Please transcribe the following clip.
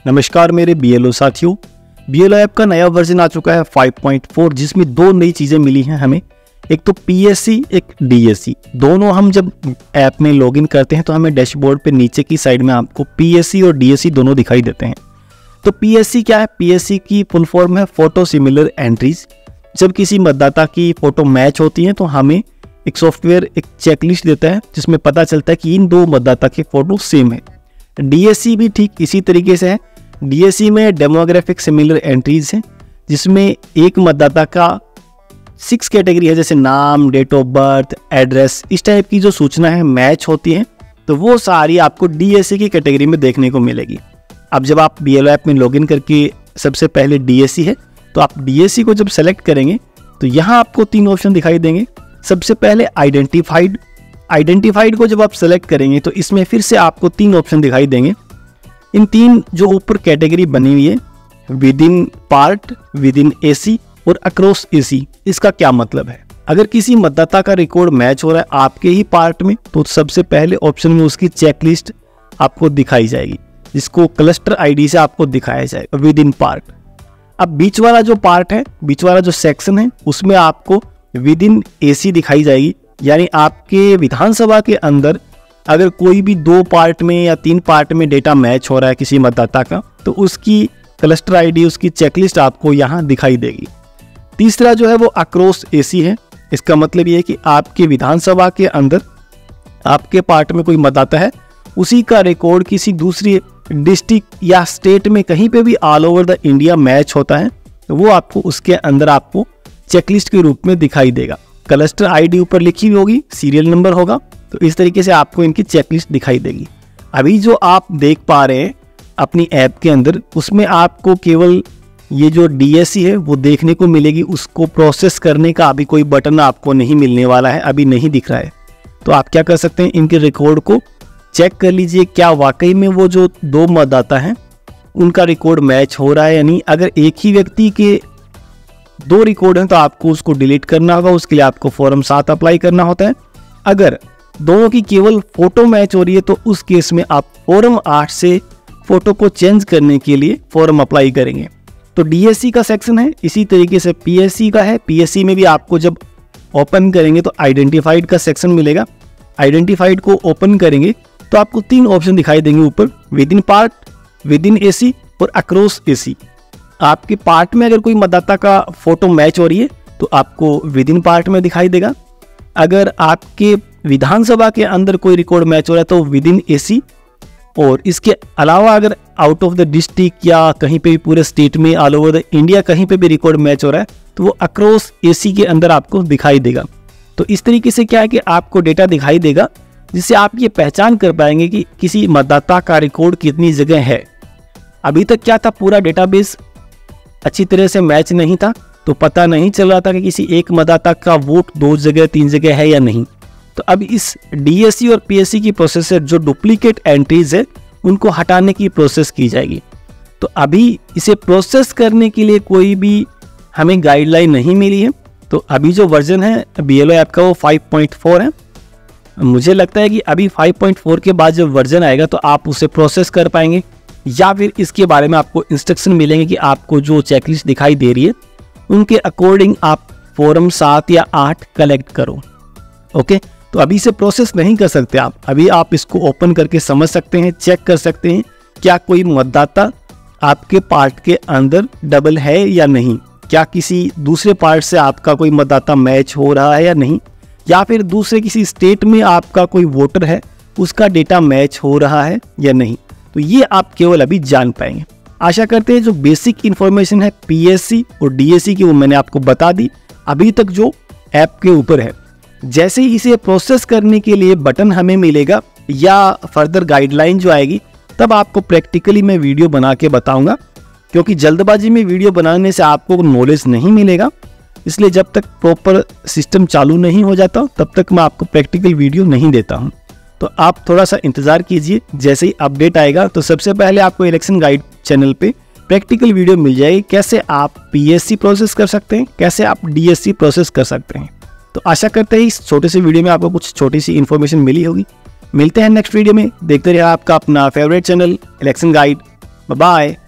नमस्कार मेरे BLO साथियों। BLO ऐप का नया वर्जन आ चुका है 5.4, जिसमें दो नई चीज़ें मिली हैं हमें। एक तो PSC, एक DSC। दोनों हम जब ऐप में लॉगिन करते हैं तो हमें डैशबोर्ड पे नीचे की साइड में आपको PSC और DSC दोनों दिखाई देते हैं। तो PSC क्या है? PSC की फुल फॉर्म है फोटो सिमिलर एंट्रीज। जब किसी मतदाता की फ़ोटो मैच होती है तो हमें एक सॉफ्टवेयर एक चेकलिस्ट देता है जिसमें पता चलता है कि इन दो मतदाता की फ़ोटो सेम है। DSC भी ठीक इसी तरीके से है। DSC में डेमोग्राफिक सिमिलर एंट्रीज हैं, जिसमें एक मतदाता का 6 कैटेगरी है, जैसे नाम, डेट ऑफ बर्थ, एड्रेस, इस टाइप की जो सूचना है मैच होती है, तो वो सारी आपको DSC की कैटेगरी में देखने को मिलेगी। अब जब आप BLO ऐप में लॉगिन करके सबसे पहले DSC है तो आप DSC को जब सेलेक्ट करेंगे तो यहाँ आपको 3 ऑप्शन दिखाई देंगे। सबसे पहले आइडेंटिफाइड को जब आप सेलेक्ट करेंगे तो इसमें फिर से आपको 3 ऑप्शन दिखाई देंगे। इन 3 जो ऊपर कैटेगरी बनी हुई है, within part, within AC और अक्रॉस AC, इसका क्या मतलब है? अगर किसी मतदाता का रिकॉर्ड मैच हो रहा है आपके ही पार्ट में तो सबसे पहले ऑप्शन में उसकी चेकलिस्ट आपको दिखाई जाएगी, जिसको क्लस्टर ID से आपको दिखाया जाएगा विद इन पार्ट। अब बीच वाला जो पार्ट है, बीच वाला जो सेक्शन है, उसमें आपको विद इन AC दिखाई जाएगी। यानी आपके विधानसभा के अंदर अगर कोई भी 2 पार्ट में या 3 पार्ट में डेटा मैच हो रहा है किसी मतदाता का, तो उसकी क्लस्टर ID, उसकी चेकलिस्ट आपको यहाँ दिखाई देगी। तीसरा जो है वो अक्रॉस AC है। इसका मतलब ये है कि आपके विधानसभा के अंदर आपके पार्ट में कोई मतदाता है, उसी का रिकॉर्ड किसी दूसरी डिस्ट्रिक्ट या स्टेट में कहीं पे भी all over the India match होता है, तो वो आपको उसके अंदर आपको चेकलिस्ट के रूप में दिखाई देगा। क्लस्टर ID ऊपर लिखी हुई होगी, सीरियल नंबर होगा, तो इस तरीके से आपको इनकी चेकलिस्ट दिखाई देगी। अभी जो आप देख पा रहे हैं अपनी ऐप के अंदर, उसमें आपको केवल ये जो DSC है वो देखने को मिलेगी। उसको प्रोसेस करने का अभी कोई बटन आपको नहीं मिलने वाला है, अभी नहीं दिख रहा है। तो आप क्या कर सकते हैं, इनके रिकॉर्ड को चेक कर लीजिए, क्या वाकई में वो जो 2 मतदाता हैं उनका रिकॉर्ड मैच हो रहा है या नहीं। अगर एक ही व्यक्ति के 2 रिकॉर्ड हैं तो आपको उसको डिलीट करना होगा, उसके लिए आपको फॉर्म 7 अप्लाई करना होता है। अगर दोनों की केवल फोटो मैच हो रही है तो उस केस में आप फॉर्म 8 से फोटो को चेंज करने के लिए फॉर्म अप्लाई करेंगे। तो DSC का सेक्शन है, इसी तरीके से PSC का है। PSC में भी आपको जब ओपन करेंगे तो आइडेंटिफाइड का सेक्शन मिलेगा। आइडेंटिफाइड को ओपन करेंगे तो आपको 3 ऑप्शन दिखाई देंगे ऊपर, within part, within AC और अक्रॉस AC। आपके पार्ट में अगर कोई मतदाता का फोटो मैच हो रही है तो आपको विद इन पार्ट में दिखाई देगा। अगर आपके विधानसभा के अंदर कोई रिकॉर्ड मैच हो रहा है तो विद इन AC, और इसके अलावा अगर आउट ऑफ द डिस्ट्रिक्ट या कहीं पे भी पूरे स्टेट में ऑल ओवर द इंडिया कहीं पे भी रिकॉर्ड मैच हो रहा है तो वो अक्रॉस AC के अंदर आपको दिखाई देगा। तो इस तरीके से क्या है कि आपको डेटा दिखाई देगा, जिससे आप ये पहचान कर पाएंगे कि किसी मतदाता का रिकॉर्ड कितनी जगह है। अभी तक क्या था, पूरा डेटाबेस अच्छी तरह से मैच नहीं था, तो पता नहीं चल रहा था कि किसी एक मतदाता का वोट 2 जगह 3 जगह है या नहीं। तो अब इस DSC और PSC की प्रोसेस से जो डुप्लीकेट एंट्रीज है उनको हटाने की प्रोसेस की जाएगी। तो अभी इसे प्रोसेस करने के लिए कोई भी हमें गाइडलाइन नहीं मिली है। तो अभी जो वर्जन है BLO ऐप का वो 5.4 है। मुझे लगता है कि अभी 5.4 के बाद जब वर्जन आएगा तो आप उसे प्रोसेस कर पाएंगे, या फिर इसके बारे में आपको इंस्ट्रक्शन मिलेंगे कि आपको जो चेकलिस्ट दिखाई दे रही है उनके अकॉर्डिंग आप फॉर्म 7 या 8 कलेक्ट करो। ओके, तो अभी से प्रोसेस नहीं कर सकते आप। अभी आप इसको ओपन करके समझ सकते हैं, चेक कर सकते हैं क्या कोई मतदाता आपके पार्ट के अंदर डबल है या नहीं, क्या किसी दूसरे पार्ट से आपका कोई मतदाता मैच हो रहा है या नहीं, या फिर दूसरे किसी स्टेट में आपका कोई वोटर है उसका डेटा मैच हो रहा है या नहीं। तो ये आप केवल अभी जान पाएंगे। आशा करते हैं जो बेसिक इन्फॉर्मेशन है PSC और DSC की वो मैंने आपको बता दी अभी तक जो ऐप के ऊपर है। जैसे ही इसे प्रोसेस करने के लिए बटन हमें मिलेगा या फर्दर गाइडलाइन जो आएगी, तब आपको प्रैक्टिकली मैं वीडियो बना के बताऊंगा, क्योंकि जल्दबाजी में वीडियो बनाने से आपको नॉलेज नहीं मिलेगा। इसलिए जब तक प्रॉपर सिस्टम चालू नहीं हो जाता तब तक मैं आपको प्रैक्टिकल वीडियो नहीं देता हूं। तो आप थोड़ा सा इंतज़ार कीजिए, जैसे ही अपडेट आएगा तो सबसे पहले आपको इलेक्शन गाइड चैनल पे प्रैक्टिकल वीडियो मिल जाएगी, कैसे आप PSC प्रोसेस कर सकते हैं, कैसे आप DSC प्रोसेस कर सकते हैं। तो आशा करते हैं इस छोटे से वीडियो में आपको कुछ छोटी सी इन्फॉर्मेशन मिली होगी। मिलते हैं नेक्स्ट वीडियो में। देखते रहिए आपका अपना favourite channel election guide. Bye.